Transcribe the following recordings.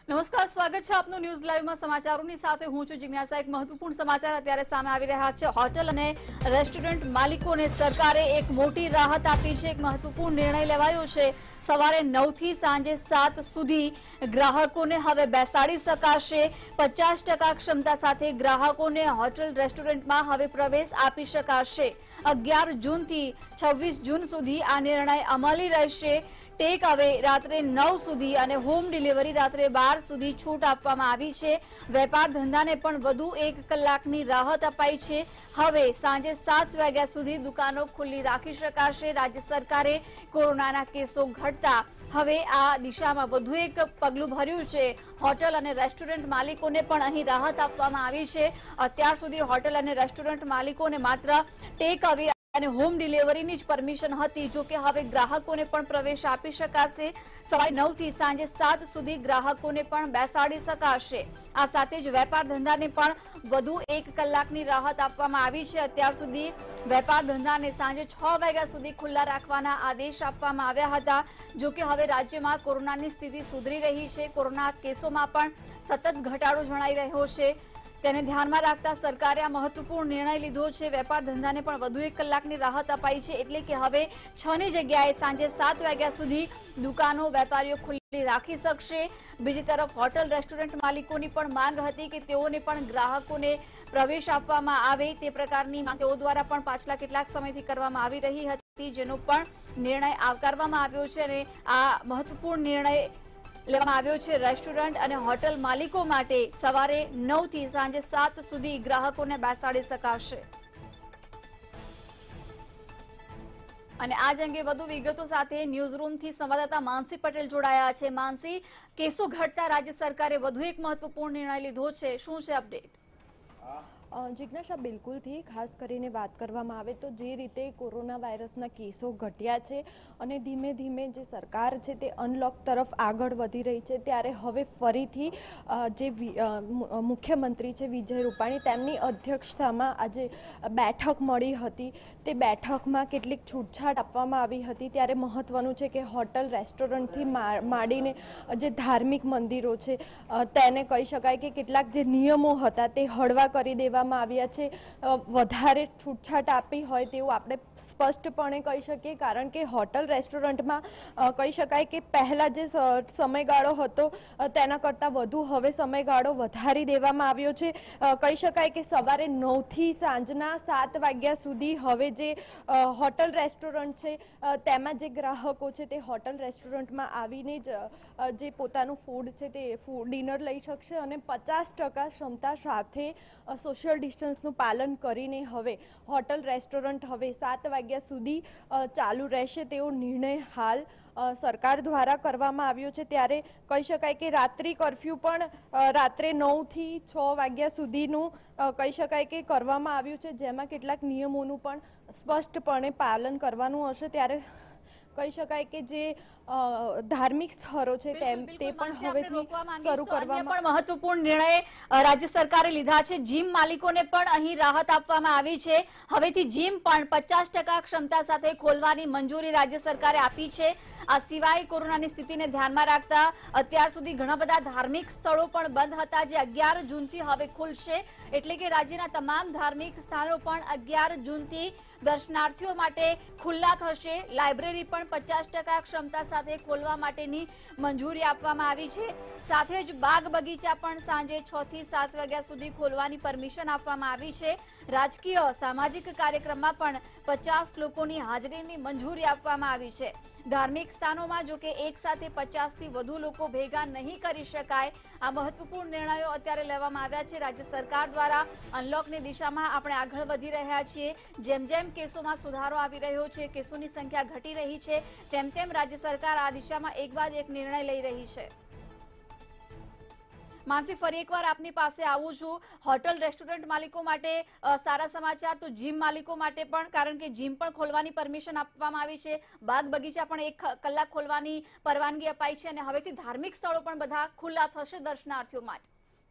નમસ્કાર, સ્વાગત છે આપનું ન્યૂઝ લાઈવમાં સમાચારોની સાથે હું છું જિજ્ઞાસા। એક મહત્વપૂર્ણ સમાચાર અત્યારે સામે આવી રહ્યા છે। હોટેલ અને રેસ્ટોરન્ટ માલિકોને સરકારે એક મોટી રાહત આપી છે। એક મહત્વપૂર્ણ નિર્ણય લેવાયો છે। સવારે 9 થી સાંજે 7 સુધી ગ્રાહકોને હવે બેસાડી શકાશે। 50% ક્ષમતા સાથે ગ્રાહકોને હોટેલ રેસ્ટોરન્ટમાં હવે પ્રવેશ આપી શકાશે। 11 જૂનથી 26 જૂન સુધી આ નિર્ણય અમલી રહેશે। ટેક અવે રાત્રે 9 સુધી અને હોમ ડિલિવરી રાત્રે 12 સુધી છૂટ આપવામાં આવી છે। વેપાર ધંધાને પણ વધુ 1 કલાકની રાહત અપાઈ છે। હવે સાંજે 7 વાગ્યા સુધી દુકાનો ખુલ્લી રાખી શકાશે। રાજ્ય સરકારે કોરોનાના કેસો ઘટતા હવે આ દિશામાં વધુ એક પગલું ભર્યું છે। હોટેલ અને રેસ્ટોરન્ટ માલિકોને પણ અહીં રાહત આપવામાં આવી છે। અત્યાર સુધી હોટેલ અને રેસ્ટોરન્ટ માલિકોને માત્ર ટેક અવે અને હોમ ડિલિવરીની જ પરમિશન હતી। જો કે હવે ગ્રાહકોને પણ પ્રવેશ આપી શકાશે। સવારે 9 થી સાંજે 7 સુધી ગ્રાહકોને પણ બેસાડી શકાશે। આ સાથે જ વેપાર ધંધાને પણ વધુ 1 કલાકની રાહત આપવામાં આવી છે। અત્યાર સુધી વેપાર ધંધાને સાંજે 6 વાગ્યા સુધી ખુલ્લા રાખવાના આદેશ આપવામાં આવ્યા હતા। જો કે હવે રાજ્યમાં કોરોનાની સ્થિતિ સુધરી રહી છે। કોરોના કેસોમાં પણ સતત ઘટાડો જણાઈ રહ્યો છે। તેને ધ્યાનમાં રાખતા સરકારે આ મહત્વપૂર્ણ નિર્ણય લીધો છે। વેપાર ધંધાને પણ વધુ 1 કલાકની રાહત અપાઈ છે। એટલે કે હવે 6 ની જગ્યાએ સાંજે 7 વાગ્યા સુધી દુકાનો વેપારીઓ ખુલ્લી રાખી શકશે। બીજી તરફ હોટેલ રેસ્ટોરન્ટ માલિકોની પણ માંગ હતી કે તેઓને પણ ગ્રાહકોને પ્રવેશ આપવામાં આવે તે પ્રકારની માંગ તેઓ દ્વારા પણ પાછલા કેટલાક સમયથી કરવામાં આવી રહી હતી, જેનો પણ નિર્ણય આવકારવામાં આવ્યો છે અને આ મહત્વપૂર્ણ નિર્ણય લેવામાં આવ્યો છે। રેસ્ટોરન્ટ અને હોટેલ માલિકો માટે સવારે 9 થી સાંજે 7 સુધી ગ્રાહકોને બેસાડી શકાશે। અને આજ અંગે વધુ વિગતો સાથે ન્યૂઝરૂમથી સંવાદદાતા માનસી પટેલ જોડાયા છે। માનસી, કેસો ઘટતા રાજ્ય સરકારે વધુ એક મહત્વપૂર્ણ નિર્ણય લીધો છે, શું છે અપડેટ? જિજ્ઞાસા, બિલકુલથી ખાસ કરીને વાત કરવામાં આવે તો જે રીતે કોરોના વાયરસના કેસો ઘટ્યા છે અને ધીમે ધીમે જે સરકાર છે તે અનલોક તરફ આગળ વધી રહી છે, ત્યારે હવે ફરીથી જે મુખ્યમંત્રી છે વિજય રૂપાણી, તેમની અધ્યક્ષતામાં આજે બેઠક મળી હતી। તે બેઠકમાં કેટલીક છૂટછાટ આપવામાં આવી હતી। ત્યારે મહત્વનું છે કે હોટલ રેસ્ટોરન્ટથી માંડીને જે ધાર્મિક મંદિરો છે તેને કહી શકાય કે કેટલાક જે નિયમો હતા તે હળવા કરી દેવામાં આવ્યા છે। વધારે છૂટછાટ આપી હોય તેવું આપણે સ્પષ્ટપણે કહી શકીએ, કારણ કે હોટલ રેસ્ટોરન્ટમાં કહી શકાય કે પહેલા જે સમયગાળો હતો તેના કરતાં વધુ હવે સમયગાળો વધારી દેવામાં આવ્યો છે। કહી શકાય કે સવારે 9 થી સાંજના 7 વાગ્યા સુધી હવે જે હોટલ રેસ્ટોરન્ટ છે તેમાં જે ગ્રાહકો છે તે હોટલ રેસ્ટોરન્ટમાં આવીને જ જે પોતાનું ફૂડ છે તે ડિનર લઈ શકશે અને 50% ક્ષમતા સાથે સોશિયલ ડિસ્ટન્સનું પાલન કરીને હવે હોટલ રેસ્ટોરન્ટ હવે 7 વાગ્યા સુધી ચાલુ રહેશે તેવો નિર્ણય હાલ સરકાર દ્વારા કરવામાં આવ્યો છે। ત્યારે કહી શકાય કે રાત્રિ કર્ફ્યુ પણ રાત્રે 9 થી 6 વાગ્યા સુધીનું કહી શકાય કે કરવામાં આવ્યું છે, જેમાં કેટલાક નિયમોનું પણ સ્પષ્ટપણે પાલન કરવાનું હશે। ત્યારે કહી શકાય કે જે ધાર્મિક સ્થળો છે તે પણ હવેથી શરૂ કરવામાં પણ મહત્વપૂર્ણ નિર્ણય રાજ્ય સરકારે લીધા છે। જીમ માલિકોને પણ અહીં રાહત આપવામાં આવી છે। હવેથી જીમ પણ 50% ક્ષમતા સાથે ખોલવાની મંજૂરી રાજ્ય સરકારે આપી છે। આ સિવાય કોરોનાની સ્થિતિને ધ્યાનમાં રાખતા અત્યાર સુધી ઘણા બધા ધાર્મિક સ્થળો પણ બંધ હતા, જે 11 જૂનથી હવે ખુલશે। એટલે કે રાજ્યના તમામ ધાર્મિક સ્થાનો પણ 11 જૂનથી દર્શનાર્થીઓ માટે ખુલ્લા થશે। લાઇબ્રેરી પણ 50% ક્ષમતા સાથે ખોલવા માટેની મંજૂરી આપવામાં આવી છે। સાથે જ બાગ બગીચા પણ સાંજે 6 થી 7 વાગ્યા સુધી ખોલવાની પરમિશન આપવામાં આવી છે। રાજકીય સામાજિક કાર્યક્રમમાં પણ 50 લોકોની હાજરીની મંજૂરી આપવામાં આવી છે। ધાર્મિક સ્થાનોમાં જો કે એક સાથે 50 થી વધુ લોકો ભેગા નહીં કરી શકાય। આ મહત્વપૂર્ણ નિર્ણયો અત્યારે લેવામાં આવ્યા છે રાજ્ય સરકાર દ્વારા। અનલોકની દિશામાં આપણે આગળ વધી રહ્યા છીએ। જેમ જેમ કેસોમાં સુધારો આવી રહ્યો છે, કેસોની સંખ્યા ઘટી રહી છે, તેમ તેમ રાજ્ય સરકાર આ દિશામાં એક બાદ એક નિર્ણય લઈ રહી છે। માનસી, ફરી એકવાર આપની પાસે આવું છું। હોટલ રેસ્ટોરન્ટ માલિકો માટે સારા સમાચાર તો જીમ માલિકો માટે પણ, કારણ કે જીમ પણ ખોલવાની પરમિશન આપવામાં આવી છે। બાગ બગીચા પણ 1 કલાક ખોલવાની પરવાનગી અપાઈ છે અને હવેથી ધાર્મિક સ્થળો પણ બધા ખુલ્લા થશે દર્શનાર્થીઓ માટે।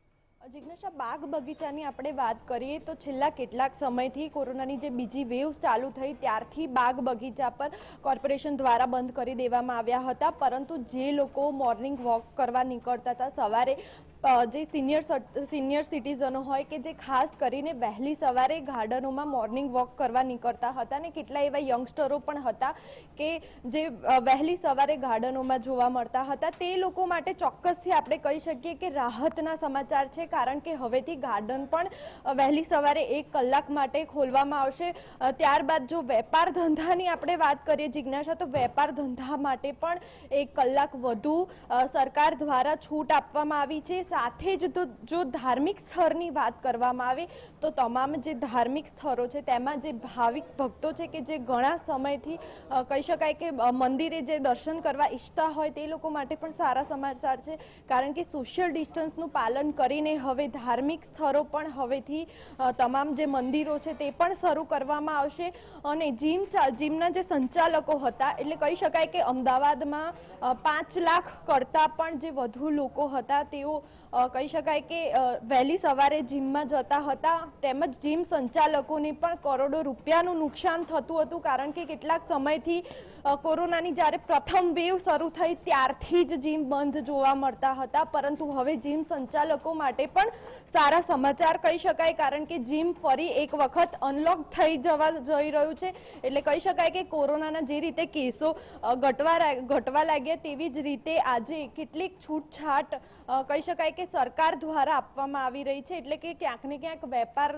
જિજ્ઞાસા, બાગ બગીચાની આપણે વાત કરીએ તો છેલ્લા કેટલાક સમયથી કોરોનાની જે બીજી વેવ ચાલુ થઈ ત્યારથી બાગ બગીચા પર કોર્પોરેશન દ્વારા બંધ કરી દેવામાં આવ્યા હતા, પરંતુ જે લોકો મોર્નિંગ વોક કરવા નીકળતા હતા સવારે, જે સિનિયર સિટીઝનો હોય કે જે ખાસ કરીને વહેલી સવારે ગાર્ડનોમાં મોર્નિંગ વોક કરવા નીકળતા હતા, ને કેટલા એવા યંગસ્ટરો પણ હતા કે જે વહેલી સવારે ગાર્ડનોમાં જોવા મળતા હતા, તે લોકો માટે ચોક્કસથી આપણે કહી શકીએ કે રાહતના સમાચાર છે, કારણ કે હવેથી ગાર્ડન પણ વહેલી સવારે 1 કલાક માટે ખોલવામાં આવશે। ત્યારબાદ જો વેપાર ધંધાની આપણે વાત કરીએ જિજ્ઞાસા, તો વેપાર ધંધા માટે પણ 1 કલાક વધુ સરકાર દ્વારા છૂટ આપવામાં આવી છે। સાથે જ જો ધાર્મિક સ્થળની વાત કરવામાં આવે તો તમામ જે ધાર્મિક સ્થળો છે તેમાં જે ભાવિક ભક્તો છે કે જે ઘણા સમયથી કહી શકાય કે મંદિરે જે દર્શન કરવા ઈચ્છતા હોય તે લોકો માટે પણ સારા સમાચાર છે, કારણ કે સોશિયલ ડિસ્ટન્સનું પાલન કરીને હવે ધાર્મિક સ્થળો પણ હવેથી તમામ જે મંદિરો છે તે પણ શરૂ કરવામાં આવશે। અને જીમના જે સંચાલકો હતા, એટલે કહી શકાય કે અમદાવાદમાં 5 લાખ કરતાં પણ જે વધુ લોકો હતા તેઓ કહી શકાય કે વહેલી સવારે જીમમાં જતા હતા, તેમજ જીમ સંચાલકોને પણ કરોડો રૂપિયાનું નુકસાન થતું હતું, કારણ કે કેટલાક સમયથી કોરોનાની જ્યારે પ્રથમ વેવ શરૂ થઈ ત્યારથી જ જીમ બંધ જોવા મળતા હતા, પરંતુ હવે જીમ સંચાલકો માટે પણ સારા સમાચાર કહી શકાય, કારણ કે જીમ ફરી એક વખત અનલોક થઈ જઈ રહ્યું છે। એટલે કહી શકાય કે કોરોનાના જે રીતે કેસો ઘટવા લાગ્યા તેવી જ રીતે આજે કેટલીક છૂટછાટ કહી શકાય કે સરકાર દ્વારા આપવામાં આવી રહી છે, એટલે કે ક્યાંક ને ક્યાંક વેપાર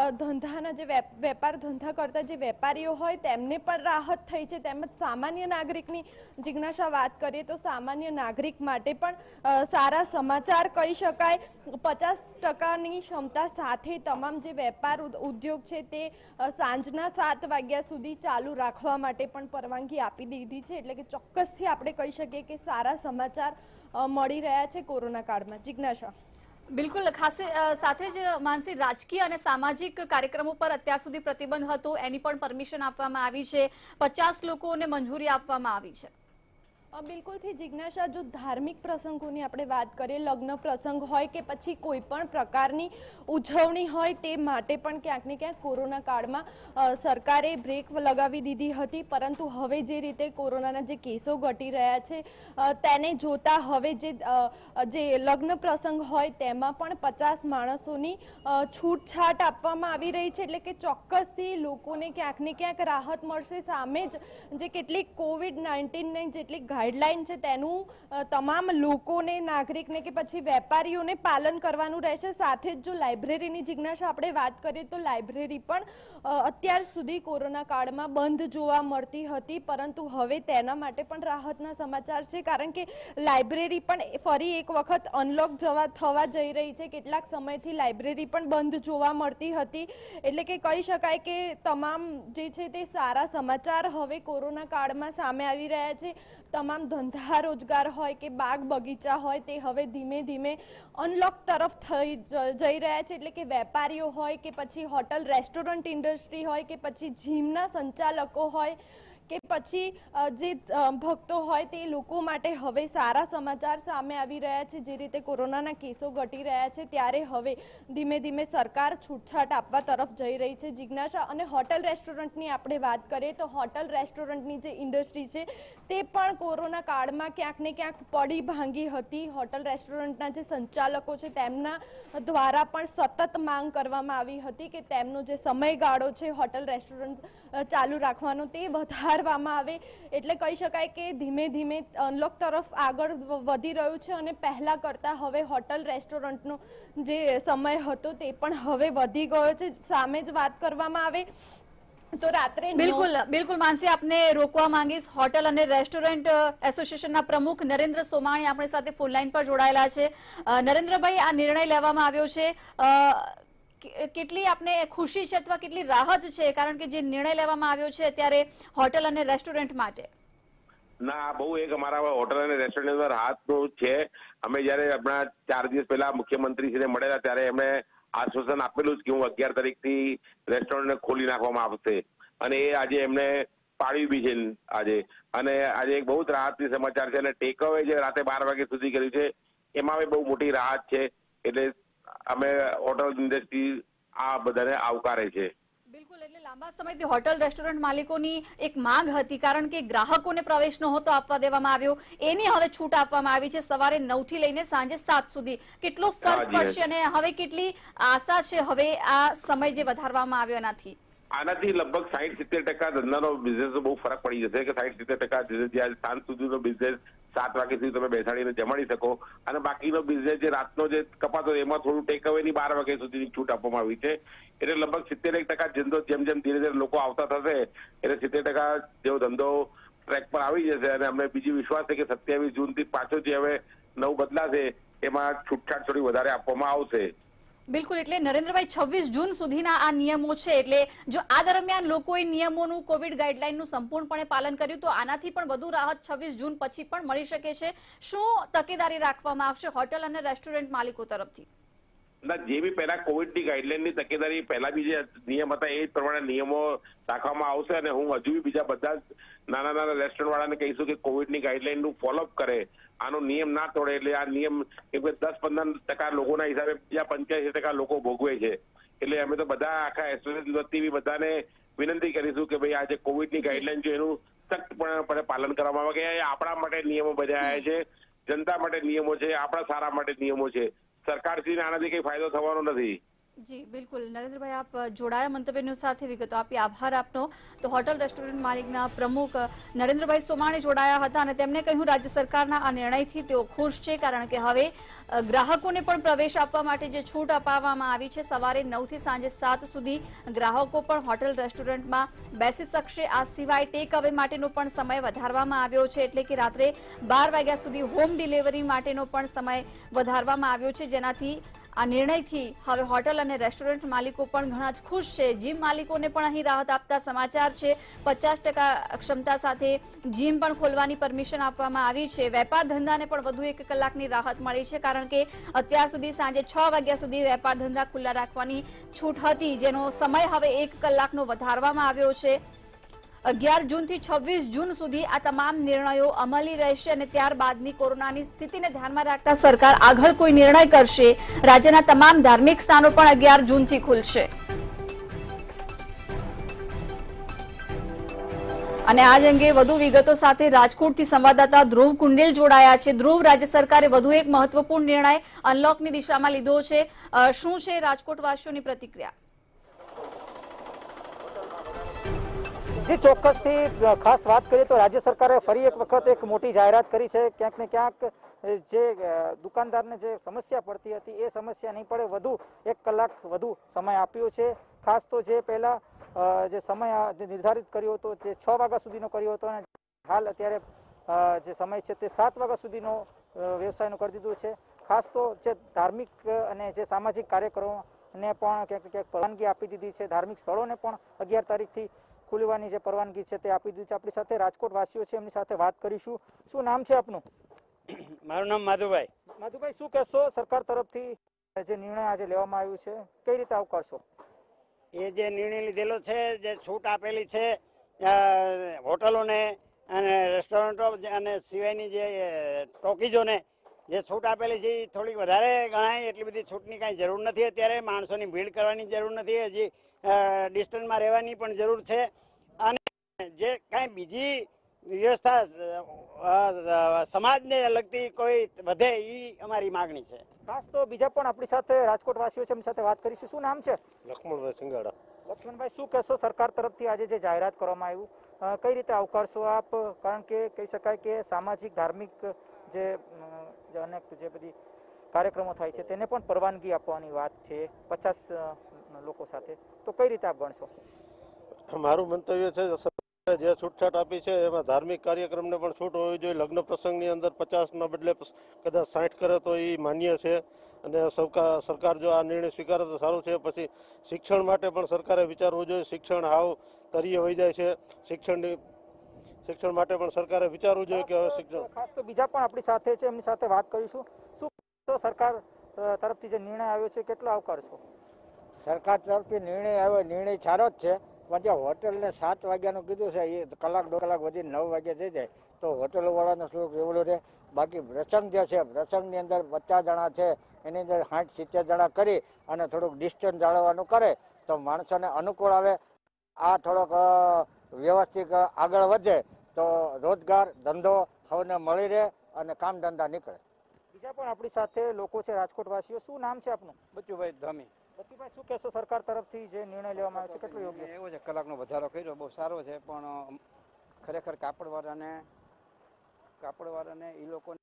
ધંધા કરતા જે વેપારીઓ હોય તેમને પણ રાહત થઈ છે, તેમજ સામાન્ય નાગરિકની જિજ્ઞાસા વાત કરીએ તો સામાન્ય નાગરિક માટે પણ સારા સમાચાર કહી શકાય। 50% ક્ષમતા સાથે તમામ જે વેપાર ઉદ્યોગ છે તે સાંજના 7 વાગ્યા સુધી ચાલુ રાખવા માટે પણ પરવાનગી આપી દીધી છે, એટલે કે ચોક્કસથી આપણે કહી શકીએ કે સારા સમાચાર મળી રહ્યા છે કોરોના કાળમાં। જિજ્ઞાસા, બિલકુલ, ખાસ સાથે જ માનસી, રાજકીય અને સામાજિક કાર્યક્રમો પર અત્યાર સુધી પ્રતિબંધ હતો, એની પણ પરમિશન આપવામાં આવી છે, 50 લોકોને મંજૂરી આપવામાં આવી છે। બિલકુલથી જિજ્ઞાસા, જો ધાર્મિક પ્રસંગોની આપણે વાત કરીએ, લગ્ન પ્રસંગ હોય કે પછી કોઈ પણ પ્રકારની ઉજવણી હોય, તે માટે પણ ક્યાંક ને ક્યાંક કોરોના કાળમાં સરકારે બ્રેક લગાવી દીધી હતી, પરંતુ હવે જે રીતે કોરોનાના જે કેસો ઘટી રહ્યા છે તેને જોતા હવે જે લગ્ન પ્રસંગ હોય તેમાં પણ 50 માણસોની છૂટછાટ આપવામાં આવી રહી છે, એટલે કે ચોક્કસથી લોકોને ક્યાંક ને ક્યાંક રાહત મળશે। સામે જ જે કેટલીક COVID-19 જેટલી ગાઈડલાઈન છે તેનું તમામ લોકોને, નાગરિકને કે પછી વેપારીઓને પાલન કરવાનું રહેશે। સાથે જ જો લાઇબ્રેરીની જિજ્ઞાસા આપણે વાત કરીએ તો લાઇબ્રેરી પણ અત્યાર સુધી કોરોના કાળમાં બંધ જોવા મળતી હતી, પરંતુ હવે તેના માટે પણ રાહતના સમાચાર છે, કારણ કે લાઇબ્રેરી પણ ફરી એક વખત અનલોક થવા જઈ રહી છે। કેટલાક સમયથી લાઇબ્રેરી પણ બંધ જોવા મળતી હતી, એટલે કે કહી શકાય કે તમામ જે છે તે સારા સમાચાર હવે કોરોના કાળમાં સામે આવી રહ્યા છે। તમામ ધંધા રોજગાર હોય કે બાગ બગીચા હોય તે હવે ધીમે ધીમે અનલોક તરફ જઈ રહ્યા છે, એટલે કે વેપારીઓ હોય કે પછી હોટલ રેસ્ટોરન્ટ ઇન્ડસ્ટ્રી હોય કે પછી જીમના સંચાલકો હોય કે પછી જે ભક્તો હોય તે લોકો માટે હવે સારા સમાચાર સામે આવી રહ્યા છે। જે રીતે કોરોનાના કેસો ઘટી રહ્યા છે ત્યારે હવે ધીમે ધીમે સરકાર છૂટછાટ આપવા તરફ જઈ રહી છે। જિજ્ઞાસા, અને હોટલ રેસ્ટોરન્ટની આપણે વાત કરીએ તો હોટલ રેસ્ટોરન્ટની જે ઇન્ડસ્ટ્રી છે તે પણ કોરોના કાળમાં ક્યાંક ને ક્યાંક પડી ભાંગી હતી। હોટલ રેસ્ટોરન્ટના જે સંચાલકો છે તેમના દ્વારા પણ સતત માંગ કરવામાં આવી હતી કે તેમનો જે સમયગાળો છે હોટલ રેસ્ટોરન્ટ ચાલુ રાખવાનો તે વધારવામાં આવે, એટલે કહી શકાય કે ધીમે ધીમે અનલોક તરફ આગળ વધી રહ્યું છે, અને પહેલા કરતા હવે હોટલ રેસ્ટોરન્ટનો જે સમય હતો તે પણ હવે વધી ગયો છે। સામે જ વાત કરવામાં આવે તો રાત્રે બિલકુલ માનસી, આપને રોકવા માંગીશ। હોટલ અને રેસ્ટોરન્ટ એસોસિએશનના પ્રમુખ નરેન્દ્ર સોમાણી આપણી સાથે ફોન લાઈન પર જોડાયેલા છે। નરેન્દ્રભાઈ, આ નિર્ણય લેવામાં આવ્યો છે, કેટલી આપને ખુશી છે અથવા કેટલી રાહત છે, કારણ કે જે નિર્ણય લેવામાં આવ્યો છે અત્યારે હોટલ અને રેસ્ટોરન્ટ માટે? ના, બહુ એક અમારા હોટલ અને રેસ્ટોરન્ટ પર હાથનું છે। અમે જયારે આપણા 4 દિવસ પહેલા મુખ્યમંત્રીશ્રીને મળેલા ત્યારે એમણે આશ્વાસન આપેલું કે હું 11 તારીખથી રેસ્ટોરન્ટ ખોલી નાખવામાં આવશે, અને એ આજે એમને પાડ્યું બી છે આજે। અને આજે એક બહુ જ રાહતની સમાચાર છે, અને ટેક અવે જે રાતે 12 વાગ્યા સુધી કર્યું છે એમાં બહુ મોટી રાહત છે। એટલે અમે હોટલ ઇન્ડસ્ટ્રી આ બધાને આવકારે છે. બિલકુલ, એટલે લાંબા સમયથી હોટલ રેસ્ટોરન્ટ માલિકોની એક માંગ હતી, કારણ કે ગ્રાહકોને પ્રવેશ નહોતો આપવા દેવામાં આવ્યો, એની હવે છૂટ આપવામાં આવી છે સવારે 9 થી લઈને સાંજે 7 સુધી. કેટલો ફરક પડશે અને હવે કેટલી આશા છે હવે આ સમય જે વધારવામાં આવ્યો એનાથી? આનાથી લગભગ 60-70% ધંધાનો બિઝનેસ બહુ ફરક પડી જશે કે 60-70% જ્યાં સાંજ સુધીનો બિઝનેસ 7 વાગ્યા સુધી તમે બેસાડીને જમાડી શકો અને બાકીનો બિઝનેસ જે રાતનો જે કપાતો એમાં થોડું ટેક અવેની 12 વાગ્યા સુધીની છૂટ આપવામાં આવી છે. એટલે લગભગ 70% ધંધો જેમ જેમ ધીરે ધીરે લોકો આવતા થશે એટલે 70% જેવો ધંધો ટ્રેક પર આવી જશે. અને અમને બીજો વિશ્વાસ છે કે 27 જૂનથી પાછો જે હવે નવું બદલાશે એમાં છૂટછાટ થોડી વધારે આપવામાં આવશે. બિલકુલ, એટલે નરેન્દ્રભાઈ 26 જૂન સુધીના આ નિયમો છે, એટલે જો આ દરમિયાન લોકોએ નિયમોનું કોવિડ ગાઈડલાઈનનું સંપૂર્ણપણે પાલન કર્યું તો આનાથી પણ વધુ રાહત 26 જૂન પછી પણ મળી શકે છે. શું તકેદારી રાખવામાં આવશે હોટલ અને રેસ્ટોરન્ટ માલિકો તરફથી? ના, જે બી પહેલા કોવિડની ગાઈડલાઈનની તકેદારી પહેલા બી જે નિયમ હતા એ પ્રમાણે નિયમો રાખવામાં આવશે. અને હું હજુ બી બીજા બધા નાના રેસ્ટોરન્ટ વાળાને કહીશું કે કોવિડની ગાઈડલાઈનનું ફોલોઅપ કરે, આનો નિયમ ના તોડે. એટલે આ નિયમ 10-15% લોકોના હિસાબે બીજા 85% લોકો ભોગવે છે. એટલે અમે તો બધા આખા એસોસિએશન વતી બધાને વિનંતી કરીશું કે ભાઈ આ જે કોવિડની ગાઈડલાઈન છે એનું સખ્તપણે પાલન કરવામાં આવે કે આપણા માટે નિયમો બનાવ્યા છે, જનતા માટે નિયમો છે, આપણા સારા માટે નિયમો છે. સરકારશ્રીને આનાથી કઈ ફાયદો થવાનો નથી. જી બિલકુલ, નરેન્દ્રભાઈ આપ જોડાયા મંતવ્યની સાથે વિગતો આપી, આભાર આપનો. તો હોટલ રેસ્ટોરન્ટ માલિકના પ્રમુખ નરેન્દ્રભાઈ સોમાણી જોડાયા હતા અને તેમણે કહ્યું રાજ્ય સરકારના આ નિર્ણયથી તેઓ ખુશ છે, કારણ કે હવે ગ્રાહકોને પણ પ્રવેશ આપવા માટે જે છૂટ અપાવવામાં આવી છે સવારે 9 થી સાંજે 7 સુધી ગ્રાહકો પણ હોટલ રેસ્ટોરન્ટમાં બેસી શકશે. આ સિવાય ટેક અવે માટેનો પણ સમય વધારવામાં આવ્યો છે, એટલે કે રાત્રે 12 વાગ્યા સુધી હોમ ડિલિવરી માટેનો પણ સમય વધારવામાં આવ્યો છે, જેનાથી આ નિર્ણયથી હવે હોટલ અને રેસ્ટોરન્ટ માલિકો પણ ઘણા જ ખુશ છે. જીમ માલિકોને પણ અહીં રાહત આપતા સમાચાર છે. 50% ક્ષમતા સાથે જીમ પણ ખોલવાની પરમિશન આપવામાં આવી છે. વેપાર ધંધાને પણ વધુ 1 કલાકની રાહત મળી છે, કારણ કે અત્યાર સુધી સાંજે 6 વાગ્યા સુધી વેપાર ધંધા ખુલ્લા રાખવાની છૂટ હતી, જેનો સમય હવે 1 કલાકનો વધારવામાં આવ્યો છે. 11 જૂનથી 26 જૂન સુધી આ તમામ નિર્ણયો અમલી રહેશે અને ત્યારબાદની કોરોનાની સ્થિતિને ધ્યાનમાં રાખતા સરકાર આગળ કોઈ નિર્ણય કરશે. રાજ્યના તમામ ધાર્મિક સ્થાનો પણ 11 જૂનથી ખુલશે. અને આજ અંગે વધુ વિગતો સાથે રાજકોટથી સંવાદદાતા ધ્રુવ કુંડેલ જોડાયા છે. ધ્રુવ, રાજ્ય સરકારે વધુ એક મહત્વપૂર્ણ નિર્ણય અનલોકની દિશામાં લીધો છે, શું છે રાજકોટવાસીઓની પ્રતિક્રિયા? જી, ચોક્કસથી ખાસ વાત કરીએ તો રાજ્ય સરકારે ફરી એક વખત એક મોટી જાહેરાત કરી છે. ક્યાંક ને ક્યાંક જે દુકાનદારને જે સમસ્યા પડતી હતી એ સમસ્યા નહીં પડે, વધુ 1 કલાક વધુ સમય આપ્યો છે. ખાસ તો જે પહેલા જે સમય નિર્ધારિત કર્યો હતો જે 6 વાગ્યા સુધીનો કર્યો હતો અને હાલ અત્યારે જે સમય છે તે 7 વાગ્યા સુધીનો વ્યવસાયનો કરી દીધો છે. ખાસ તો જે ધાર્મિક અને જે સામાજિક કાર્યક્રમોને પણ ક્યાંક ક્યાંક પરવાનગી આપી દીધી છે. ધાર્મિક સ્થળોને પણ 11 તારીખથી ખુલવાની જે પરવાનગી છે તે આપી દીધી છે. આપણી સાથે રાજકોટ વાસીઓ છે, એમની સાથે વાત કરીશું. શું નામ છે આપનું? મારું નામ માધુભાઈ. માધુભાઈ, શું કહેશો સરકાર તરફથી જે નિર્ણય આજે લેવામાં આવ્યો છે કઈ રીતે આવકારશો? એ જે નિર્ણય લીધેલો છે, જે છૂટ આપેલી છે હોટલોને અને રેસ્ટોરન્ટો અને સિવાયની જે ટોકીઝોને જે છૂટ આપેલી છે એ થોડીક વધારે ગણાય. એટલી બધી છૂટની કાંઈ જરૂર નથી. અત્યારે માણસોની ભીડ કરવાની જરૂર નથી. હજી ડિસ્ટન્સમાં રહેવાની પણ જરૂર છે. અને જે કાંઈ બીજી વ્યવસ્થા સમાજને લગતી કોઈ વધે એ અમારી માગણી છે. ખાસ તો બીજા પણ આપણી સાથે રાજકોટ વાસીઓ છે, એમની સાથે વાત કરીશું. શું નામ છે? લક્ષ્મણભાઈ સિંગાડા. લક્ષ્મણભાઈ, શું કહેશો સરકાર તરફથી આજે જે જાહેરાત કરવામાં આવ્યું કઈ રીતે આવકારશો આપ? કારણ કે કહી શકાય કે સામાજિક ધાર્મિક જે અનેક જે બધી કાર્યક્રમો થાય છે તેને પણ પરવાનગી આપવાની વાત છે 50 લોકો સાથે, તો કઈ રીતે આપ ગણશો? મારું મંતવ્ય છે જે છૂટછાટ આપી છે એમાં ધાર્મિક કાર્યક્રમને પણ છૂટ હોવી જોઈએ. લગ્ન પ્રસંગની અંદર 50ના બદલે કદાચ 60 કરે તો એ માન્ય છે. અને સરકાર જો આ નિર્ણય સ્વીકારે તો સારું છે. પછી શિક્ષણ માટે પણ સરકારે વિચારવું જોઈએ. શિક્ષણ હાવ તરીએ વહી જાય છે. શિક્ષણ માટે પણ સરકારે વિચારવું જોઈએ કે શિક્ષણ. ખાસ તો બીજા પણ આપણી સાથે છે, એમની સાથે વાત કરીશું. શું તો સરકાર તરફથી જે નિર્ણય આવ્યો છે કેટલો આવકારશો? સરકાર તરફથી નિર્ણય આવ્યો, નિર્ણય સારો જ છે. પણ જે હોટલને 7 વાગ્યાનું કીધું છે એ કલાક 2 કલાક વધીને 9 વાગ્યા થઈ જાય તો હોટલો વાળાનો થોડુંક એવડો રહે. બાકી પ્રસંગ જે છે પ્રસંગની અંદર 50 જણા છે એની અંદર 60-70 જણા કરી અને થોડુંક ડિસ્ટન્સ જાળવવાનું કરે તો માણસોને અનુકૂળ આવે. આ થોડોક વ્યવસ્થિત આગળ વધે તો રોજગાર ધંધો સૌને મળી રહે અને કામ ધંધા નીકળે. બીજા પણ આપણી સાથે લોકો છે રાજકોટ વાસીઓ. શું નામ છે આપનું? બચુભાઈ ધામી. બચુભાઈ, શું કહેશો સરકાર તરફથી જે નિર્ણય લેવામાં આવ્યો છે કેટલો યોગ્ય? એવો છે, કલાકનો વધારો કર્યો, બહુ સારો છે, પણ ખરેખર કાપડવાળાને એ લોકોને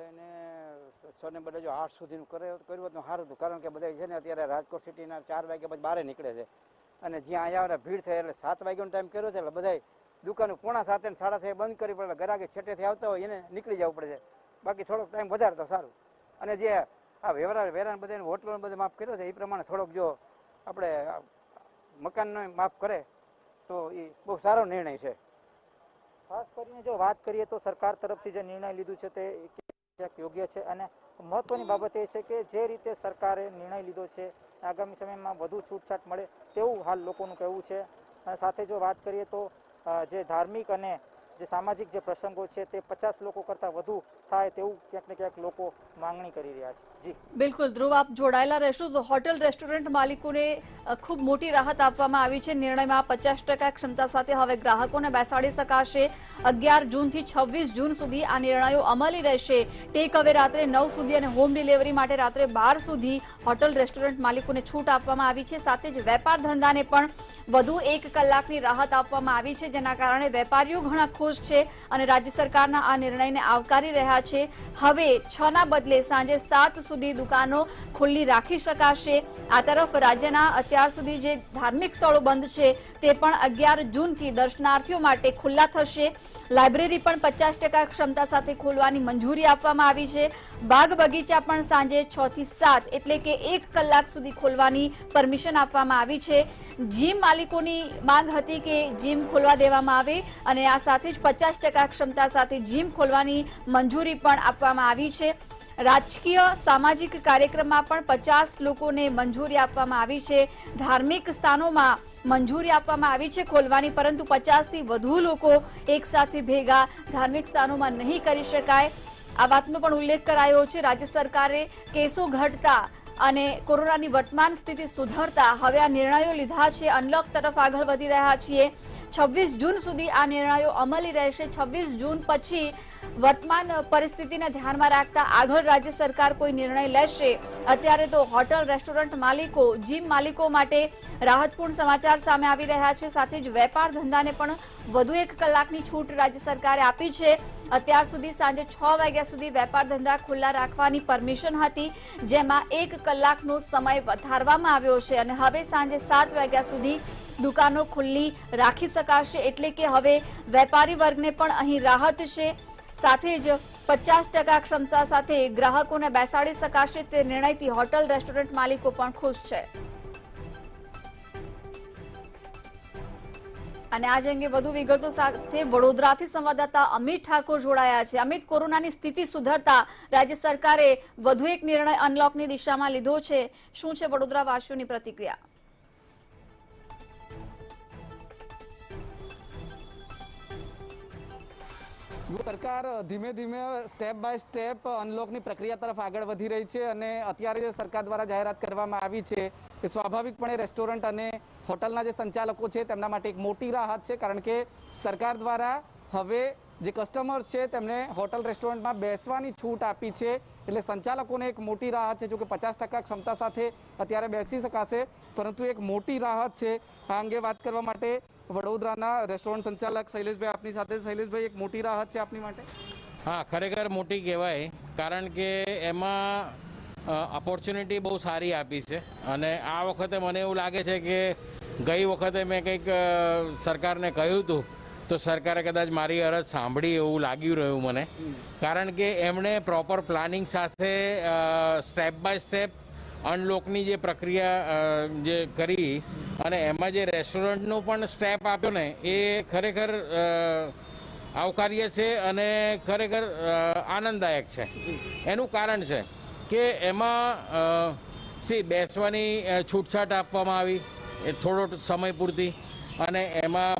સોને બદલે જો 8 સુધીનું કર્યું તો સારું હતું. કારણ કે બધા છે ને અત્યારે રાજકોટ સિટીના 4 વાગ્યા પછી બહાર નીકળે છે અને જ્યાં અહીંયા ભીડ થાય એટલે 7 વાગ્યાનો ટાઈમ કર્યો છે એટલે બધા દુકાનો 6:45 અને 7:30 બંધ કરી પડે. ગ્રાહકે છેટેથી આવતા હોય એને નીકળી જવું પડે છે. બાકી થોડોક ટાઈમ વધારે તો સારું. અને જે આ વેરાન બધાને હોટલો બધે માફ કર્યો છે એ પ્રમાણે થોડોક જો આપણે મકાનનો માફ કરે તો એ બહુ સારો નિર્ણય છે. ખાસ કરીને જો વાત કરીએ તો સરકાર તરફથી જે નિર્ણય લીધું છે તે ક્યાંક યોગ્ય છે અને મહત્વની બાબત એ છે કે જે રીતે સરકારે નિર્ણય લીધો છે આગામી સમયમાં વધુ છૂટછાટ મળે તેવું હાલ લોકોનું કહેવું છે. અને સાથે જો વાત કરીએ તો જે ધાર્મિક અને જે સામાજિક જે પ્રસંગો છે તે 50 લોકો કરતાં વધુ થાય તેવું ક્યાંક ને ક્યાંક લોકો માંગણી કરી રહ્યા છે. જી બિલકુલ ધ્રુવ, આપ જોડાયેલા રહેશો. તો હોટેલ રેસ્ટોરન્ટ માલિકોને ખૂબ મોટી રાહત આપવામાં આવી છે. નિર્ણયમાં 50% ક્ષમતા સાથે હવે ગ્રાહકોને બેસાડી શકાશે. 11 જૂનથી 26 જૂન સુધી આ નિર્ણયો અમલી રહેશે. ટેક અવે રાત્રે 9 સુધી અને હોમ ડિલિવરી માટે રાત્રે 12 સુધી હોટેલ રેસ્ટોરન્ટ માલિકોને છૂટ આપવામાં આવી છે. સાથે જ વેપાર ધંધાને પણ વધુ 1 કલાકની રાહત આપવામાં આવી છે, જેના કારણે વેપારીઓ ઘણા ખુશ છે અને રાજ્ય સરકારના આ નિર્ણયને આવકારી રહ્યા છે. હવે 6ના બદલે સાંજે 7 સુધી દુકાનો ખુલ્લી રાખી શકાશે. આ તરફ રાજ્યના અત્યાર સુધી જે ધાર્મિક સ્થળો બંધ છે તે પણ 11 જૂનથી દર્શનાર્થીઓ માટે ખુલ્લા થશે. લાઇબ્રેરી પણ 50% ક્ષમતા સાથે ખોલવાની મંજૂરી આપવામાં આવી છે. બાગ બગીચા પણ સાંજે 6 થી 7 એટલે કે 1 કલાક સુધી ખોલવાની પરમિશન આપવામાં આવી છે. જીમ માલિકોની માંગ હતી કે જીમ ખોલવા દેવામાં આવે અને આ સાથે જ 50% ક્ષમતા સાથે જીમ ખોલવાની મંજૂરી પણ આપવામાં આવી છે. રાજકીય સામાજિક કાર્યક્રમમાં પણ 50 લોકોને મંજૂરી આપવામાં આવી છે. ધાર્મિક સ્થાનોમાં મંજૂરી આપવામાં આવી છે ખોલવાની, પરંતુ 50થી વધુ લોકો એક સાથે ભેગા ધાર્મિક સ્થાનોમાં નહીં કરી શકાય. આ વાતનો પણ ઉલ્લેખ કરાયો છે. રાજ્ય સરકારે કેસો ઘટતા અને કોરોનાની વર્તમાન સ્થિતિ સુધરતા હવે આ નિર્ણયો લીધા છે. અનલોક તરફ આગળ વધી રહ્યા છીએ. 26 જૂન સુધી આ નિર્ણયો અમલી રહેશે. 26 જૂન પછી વર્તમાન પરિસ્થિતિને ધ્યાનમાં રાખતા આગળ રાજ્ય સરકાર કોઈ નિર્ણય લેશે. અત્યારે તો હોટલ રેસ્ટોરન્ટ માલિકો, જીમ માલિકો માટે રાહતપૂર્ણ સમાચાર સામે આવી રહ્યા છે. સાથે જ વેપાર ધંધાને પણ વધુ 1 કલાકની છૂટ રાજ્ય સરકારે આપી છે. અત્યાર સુધી સાંજે 6 વાગ્યા સુધી વેપાર ધંધા ખુલ્લા રાખવાની પરમિશન હતી, જેમાં 1 કલાકનો સમય વધારવામાં આવ્યો છે અને હવે સાંજે 7 વાગ્યા સુધી દુકાનો ખુલ્લી રાખી શકાશે. એટલે કે હવે વેપારી વર્ગને પણ અહીં રાહત છે. સાથે જ 50% ક્ષમતા સાથે ગ્રાહકોને બેસાડી શકાશે. તે નિર્ણયથી હોટલ રેસ્ટોરન્ટ માલિકો પણ ખુશ છે. અને આજ અંગે વધુ વિગતો સાથે વડોદરાથી સંવાદદાતા અમિત ઠાકોર જોડાયા છે. અમિત, કોરોનાની સ્થિતિ સુધરતા રાજ્ય સરકારે વધુ એક નિર્ણય અનલોકની દિશામાં લીધો છે. શું છે વડોદરા વાસીઓની પ્રતિક્રિયા? સરકાર ધીમે ધીમે સ્ટેપ બાય સ્ટેપ અનલોકની પ્રક્રિયા તરફ આગળ વધી રહી છે અને અત્યારે જે સરકાર દ્વારા જાહેરાત કરવામાં આવી છે કે સ્વાભાવિકપણે રેસ્ટોરન્ટ અને હોટલના જે સંચાલકો છે તેમના માટે એક મોટી રાહત છે. કારણ કે સરકાર દ્વારા હવે જે કસ્ટમર છે તેમને હોટલ રેસ્ટોરન્ટમાં બેસવાની છૂટ આપી છે. એટલે સંચાલકોને એક મોટી રાહત છે. જો કે 50% ક્ષમતા સાથે અત્યારે બેસી શકાશે, પરંતુ એક મોટી રાહત છે. આ અંગે વાત કરવા માટે વડોદરાના રેસ્ટોરન્ટ સંચાલક શૈલેષભાઈ આપની સાથે. શૈલેષભાઈ, એક મોટી રાહત છે આપની માટે? હા, ખરેખર મોટી કહેવાય, કારણ કે એમાં ઓપોર્ચ્યુનિટી બહુ સારી આપી છે. અને આ વખતે મને એવું લાગે છે કે ગઈ વખતે મેં કંઈક સરકારને કહ્યું હતું તો સરકારે કદાચ મારી અરજ સાંભળી એવું લાગી રહ્યું મને. કારણ કે એમણે પ્રોપર પ્લાનિંગ સાથે સ્ટેપ બાય સ્ટેપ અનલોકની જે પ્રક્રિયા જે કરી અને એમાં જે રેસ્ટોરન્ટનું પણ સ્ટેપ આપ્યો ને એ ખરેખર આવકાર્ય છે અને ખરેખર આનંદદાયક છે. એનું કારણ છે કે એમાં બેસવાની છૂટછાટ આપવામાં આવી એ થોડો સમય પૂરતી. અને એમાં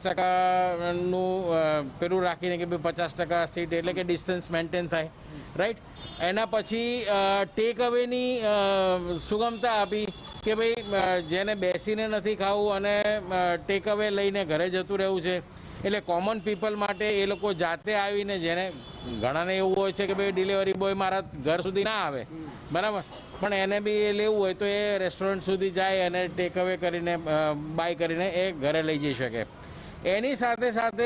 50%નું પેલું રાખીને કે ભાઈ 50% સીટ એટલે કે ડિસ્ટન્સ મેન્ટેન થાય, રાઈટ. એના પછી ટેક અવેની સુગમતા આપી કે ભાઈ જેને બેસીને નથી ખાવું અને ટેક અવે લઈને ઘરે જતું રહેવું છે, એટલે કોમન પીપલ માટે એ લોકો જાતે આવીને, જેને ઘણાને એવું હોય છે કે ભાઈ ડિલિવરી બોય મારા ઘર સુધી ના આવે, બરાબર, પણ એને બી એ લેવું હોય તો એ રેસ્ટોરન્ટ સુધી જાય અને ટેક અવે કરીને બાય કરીને એ ઘરે લઈ જઈ શકે. એની સાથે સાથે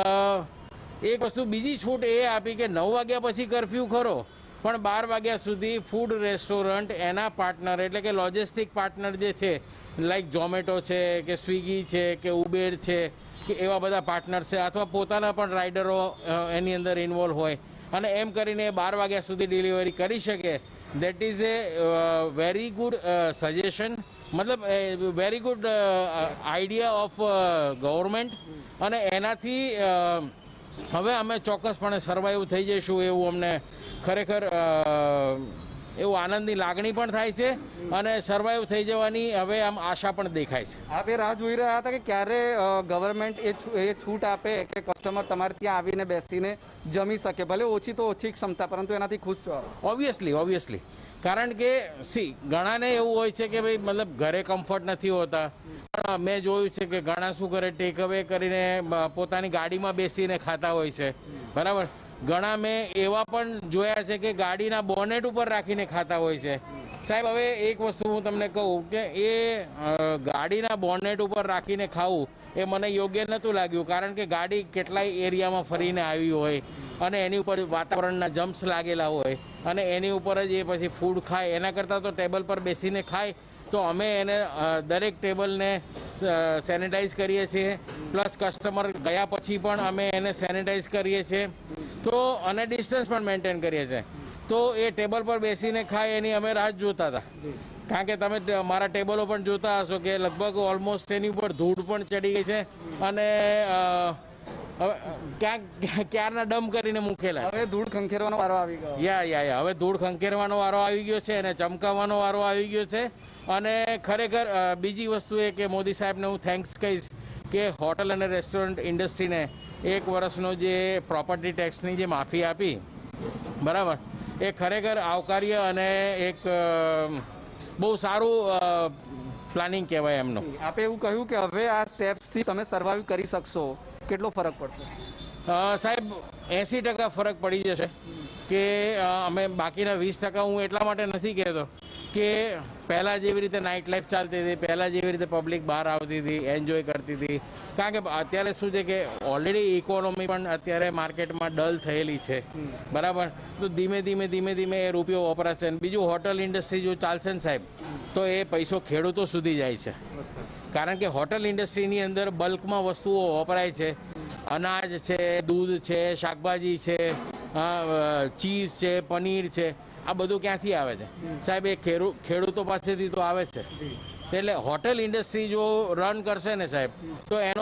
એક વસ્તુ બીજી છૂટ એ આપી કે 9 વાગ્યા પછી કરફ્યુ ખરો, પણ 12 વાગ્યા સુધી ફૂડ રેસ્ટોરન્ટ એના પાર્ટનર એટલે કે લોજિસ્ટિક પાર્ટનર જે છે, લાઈક ઝોમેટો છે કે સ્વિગી છે કે ઉબેર છે કે એવા બધા પાર્ટનર છે, અથવા પોતાના પણ રાઇડરો એની અંદર ઇન્વોલ્વ હોય અને એમ કરીને 12 વાગ્યા સુધી ડિલિવરી કરી શકે. That is a very good suggestion, મતલબ very good idea of government. અને એનાથી હવે અમે ચોક્કસપણે સર્વાઈવ થઈ જઈશું એવું અમને ખરેખર એવું આનંદની લાગણી પણ થાય છે અને સર્વાઈવ થઈ જવાની હવે આમ આશા પણ દેખાય છે. આપ એ રાહ જોઈ રહ્યા હતા કે ક્યારે ગવર્મેન્ટ એ છૂટ આપે કે કસ્ટમર તમારે ત્યાં આવીને બેસીને જમી શકે, ભલે ઓછી તો ઓછી ક્ષમતા, પરંતુ એનાથી ખુશ છો? ઓબ્વિયસલી, કારણ કે ઘણાને એવું હોય છે કે ભાઈ મતલબ ઘરે કમ્ફર્ટ નથી હોતા, પણ મેં જોયું છે કે ઘણા શું કરે, ટેક અવે કરીને પોતાની ગાડીમાં બેસીને ખાતા હોય છે, બરાબર. ઘણા મેં એવા પણ જોયા છે કે ગાડીના બોનેટ ઉપર રાખીને ખાતા હોય છે. સાહેબ, હવે એક વસ્તુ હું તમને કહું કે એ ગાડીના બોનેટ ઉપર રાખીને ખાવું એ મને યોગ્ય નહોતું લાગ્યું, કારણ કે ગાડી કેટલાય એરિયામાં ફરીને આવી હોય અને એની ઉપર વાતાવરણના જમ્પ્સ લાગેલા હોય અને એની ઉપર જ એ પછી ફૂડ ખાય. એના કરતાં તો ટેબલ પર બેસીને ખાય. તો અમે એને દરેક ટેબલને સેનિટાઈઝ કરીએ છીએ, પ્લસ કસ્ટમર ગયા પછી પણ અમે એને સેનિટાઈઝ કરીએ છીએ, તો અને ડિસ્ટન્સ પણ મેન્ટેન કરીએ છીએ. તો એ ટેબલ પર બેસીને ખાય એની અમે રાહ જોતા હતા, કારણ કે તમે મારા ટેબલો પણ જોતા હશો કે લગભગ ઓલમોસ્ટ એની ઉપર ધૂળ પણ ચડી ગઈ છે અને હવે ક્યારના ડમ કરીને મૂકેલા. હવે ધૂળ ખંખેરવાનો વારો આવી ગયો. યા હવે ધૂળ ખંખેરવાનો વારો આવી ગયો છે અને ચમકાવવાનો વારો આવી ગયો છે. અને ખરેખર બીજી વસ્તુ એ કે મોદી સાહેબને હું થેન્ક્સ કહીશ કે હોટલ અને રેસ્ટોરન્ટ ઇન્ડસ્ટ્રીને 1 વર્ષનો જે પ્રોપર્ટી ટેક્સની જે માફી આપી, બરાબર, એ ખરેખર આવકાર્ય અને એક બહુ સારું પ્લાનિંગ કહેવાય એમનું. આપે એવું કહ્યું કે હવે આ સ્ટેપ્સથી તમે સર્વાઈવ કરી શકશો, કેટલો ફરક પડશે? સાહેબ, 80% ફરક પડી જશે. કે અમે બાકીના 20% હું એટલા માટે નથી કહેતો કે પહેલાં જેવી રીતે નાઇટ લાઈફ ચાલતી હતી, પહેલાં જેવી રીતે પબ્લિક બહાર આવતી હતી, એન્જોય કરતી હતી, કારણ કે અત્યારે શું છે કે ઓલરેડી ઇકોનોમી પણ અત્યારે માર્કેટમાં ડલ થયેલી છે, બરાબર. તો ધીમે ધીમે એ રૂપિયો વપરાશે. બીજું હોટલ ઇન્ડસ્ટ્રી જો ચાલશે ને સાહેબ, તો એ પૈસો ખેડૂતો સુધી જાય છે, કારણ કે હોટલ ઇન્ડસ્ટ્રીની અંદર બલ્કમાં વસ્તુઓ વપરાય છે. અનાજ છે, દૂધ છે, શાકભાજી છે, ચીઝ છે, પનીર છે, આ બધું ક્યાંથી આવે છે સાહેબ? એ ખેડૂતો પાસેથી તો આવે છે. એટલે હોટેલ ઇન્ડસ્ટ્રી જો રન કરશે ને સાહેબ, તો એનો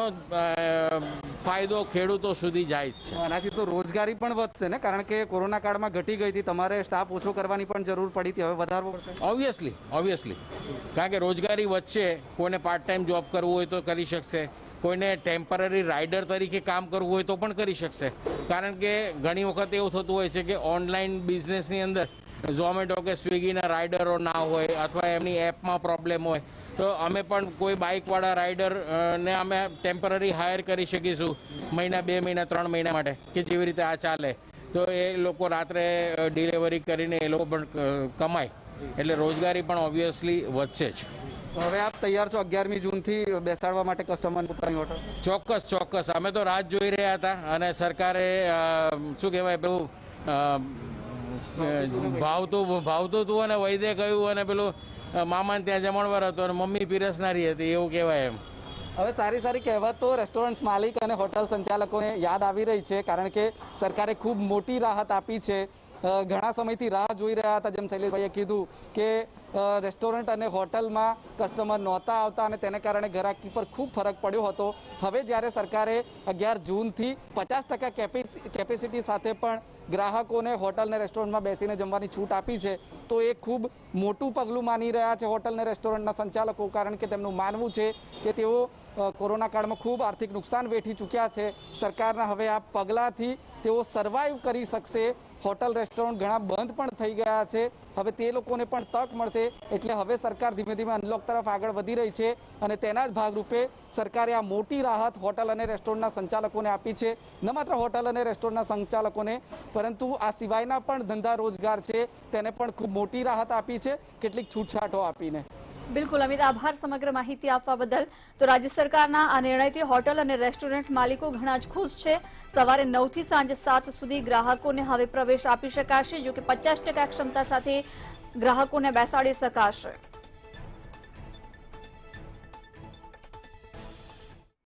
ફાયદો ખેડૂતો સુધી જાય જ છે. આનાથી તો રોજગારી પણ વધશે ને, કારણ કે કોરોના કાળમાં ઘટી ગઈ હતી, તમારે સ્ટાફ ઓછો કરવાની પણ જરૂર પડી હતી, હવે વધારવો પડશે. ઓબ્વિયસલી, કારણ કે રોજગારી વધશે. કોઈને પાર્ટ ટાઈમ જોબ કરવું હોય તો કરી શકશે, કોઈને ટેમ્પરરી રાઇડર તરીકે કામ કરવું હોય તો પણ કરી શકશે. કારણ કે ઘણી વખત એવું થતું હોય છે કે ઓનલાઈન બિઝનેસની અંદર ઝોમેટો કે સ્વિગીના રાઇડરો ના હોય અથવા એમની એપમાં પ્રોબ્લેમ હોય, તો અમે પણ કોઈ બાઇકવાળા રાઇડરને અમે ટેમ્પરરી હાયર કરી શકીશું મહિના, 2 મહિના, 3 મહિના માટે, કે જેવી રીતે આ ચાલે. તો એ લોકો રાત્રે ડિલિવરી કરીને એ લોકો પણ કમાય, એટલે રોજગારી પણ ઓબ્વિયસલી વધશે જ. હવે આપ તૈયાર છો 11મી જૂનથી બેસાડવા માટે કસ્ટમર પોતાની હોટલ? ચોક્કસ, અમે તો રાહ જોઈ રહ્યા હતા અને સરકારે શું કહેવાય પેલું ભાવતું હતું અને વૈદ્ય કહ્યું અને પેલું મામાને ત્યાં જમણવાર હતો અને મમ્મી પીરસનારી હતી એવું કહેવાય એમ. હવે સારી કહેવતો રેસ્ટોરન્ટ માલિક અને હોટલ સંચાલકોને યાદ આવી રહી છે, કારણ કે સરકારે ખૂબ મોટી રાહત આપી છે ઘણા સમયથી રાહ જોઈ રહ્યા હતા। જેમ શૈલેષભાઈએ કીધું કે રેસ્ટોરન્ટ અને હોટલમાં કસ્ટમર નહોતા આવતા અને તેને કારણે ગ્રાહકી પર ખૂબ ફરક પડ્યો હતો। હવે જ્યારે સરકારે 11 જૂનથી 50% કેપેસિટી સાથે પણ ગ્રાહકોને હોટલ ને રેસ્ટોરન્ટમાં બેસીને જમવાની છૂટ આપી છે, તો એ ખૂબ મોટું પગલું માની રહ્યા છે હોટલ ને રેસ્ટોરન્ટના સંચાલકો, કારણ કે તેમનું માનવું છે કે તેઓ કોરોના કાળમાં ખૂબ આર્થિક નુકસાન વેઠી ચૂક્યા છે। સરકારના હવે આ પગલાંથી તેઓ સર્વાઈવ કરી શકશે। હોટલ રેસ્ટોરન્ટ ઘણા બંધ પણ થઈ ગયા છે, હવે તે લોકોને પણ તક મળશે। એટલે હવે સરકાર ધીમે ધીમે અનલોક તરફ આગળ વધી રહી છે અને તેના જ ભાગરૂપે સરકારે આ મોટી રાહત હોટલ અને રેસ્ટોરન્ટના સંચાલકોને આપી છે। ન માત્ર હોટલ અને રેસ્ટોરન્ટના સંચાલકોને, પરંતુ આ સિવાયના પણ ધંધા રોજગાર છે તેને પણ ખૂબ મોટી રાહત આપી છે, કેટલીક છૂટછાટો આપીને। બિલકુલ અમિત, આભાર સમગ્ર માહિતી આપવા બદલ। તો રાજ્ય સરકારના આ નિર્ણયથી હોટલ અને રેસ્ટોરન્ટ માલિકો ઘણા જ ખુશ છે। સવારે 9 થી સાંજે 7 સુધી ગ્રાહકોને હવે પ્રવેશ આપી શકાશે, જો કે 50% ક્ષમતા સાથે ગ્રાહકોને બેસાડી શકાશે।